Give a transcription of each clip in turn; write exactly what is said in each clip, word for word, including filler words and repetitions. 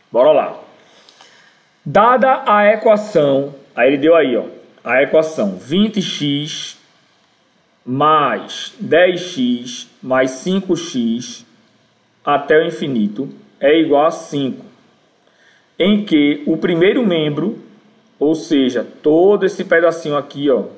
Bora lá. Dada a equação, aí ele deu aí, ó, a equação vinte x mais dez x mais cinco x até o infinito é igual a cinco, em que o primeiro membro, ou seja, todo esse pedacinho aqui, ó,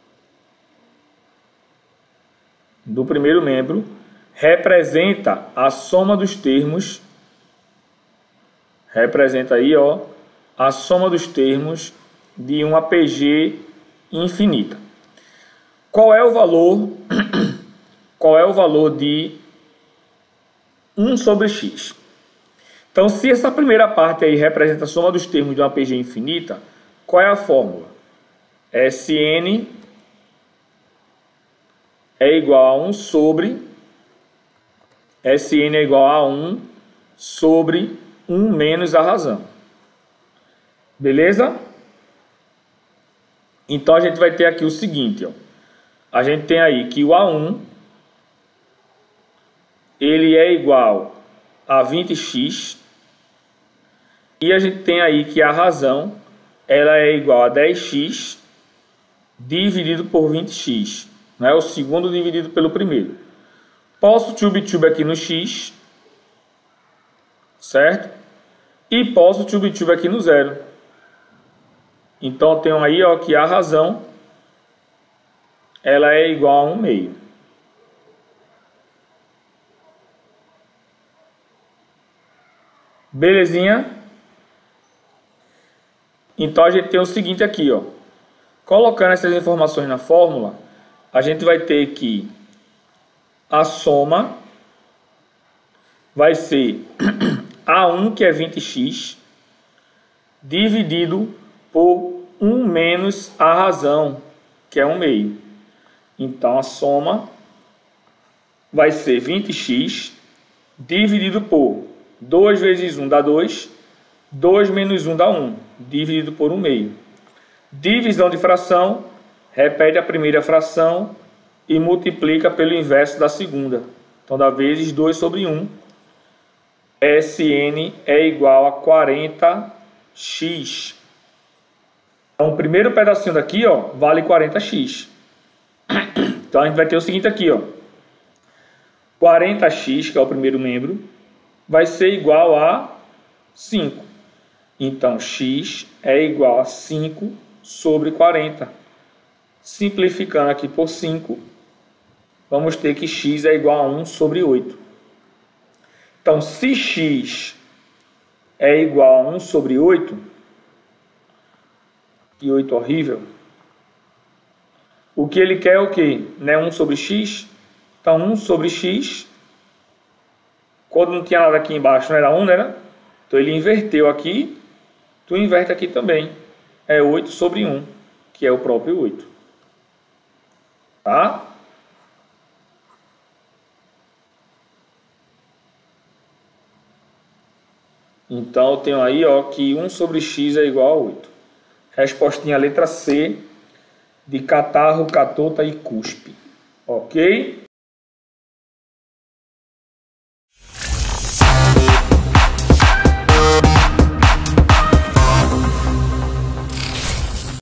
do primeiro membro, representa a soma dos termos, representa aí, ó, a soma dos termos de uma P G infinita. Qual é o valor, qual é o valor de um sobre x? Então, se essa primeira parte aí representa a soma dos termos de uma P G infinita, qual é a fórmula? Sn é igual a um sobre, Sn é igual a um sobre um menos a razão. Beleza? Então, a gente vai ter aqui o seguinte, ó. A gente tem aí que o A um, ele é igual a vinte x, e a gente tem aí que a razão, ela é igual a dez x dividido por vinte x, não é? O segundo dividido pelo primeiro. Posso tube-tube aqui no x, certo? E posso tube-tube aqui no zero. Então, eu tenho aí, ó, que a razão, ela é igual a um meio. Belezinha? Então, a gente tem o seguinte aqui, ó. Colocando essas informações na fórmula, a gente vai ter que a soma vai ser A um, que é vinte x, dividido por um menos a razão, que é um meio. Então, a soma vai ser vinte x dividido por dois vezes um dá dois, dois menos um dá um, dividido por um meio. Divisão de fração, repete a primeira fração e multiplica pelo inverso da segunda. Então, dá vezes dois sobre um. Sn é igual a quarenta x. Então, o primeiro pedacinho daqui, ó, vale quarenta x. Então, a gente vai ter o seguinte aqui, ó. quarenta x, que é o primeiro membro, vai ser igual a cinco. Então, x é igual a cinco sobre quarenta. Simplificando aqui por cinco, vamos ter que x é igual a um sobre oito. Então, se x é igual a um sobre oito, e oito horrível, o que ele quer é o quê? Não é um sobre x? Então, um sobre x, quando não tinha nada aqui embaixo, não era um, né? Então, ele inverteu aqui, tu inverte aqui também. É oito sobre um, que é o próprio oito. Tá? Então, eu tenho aí, ó, que um sobre x é igual a oito. Respostinha letra C, de catarro, catota e cuspe. Ok?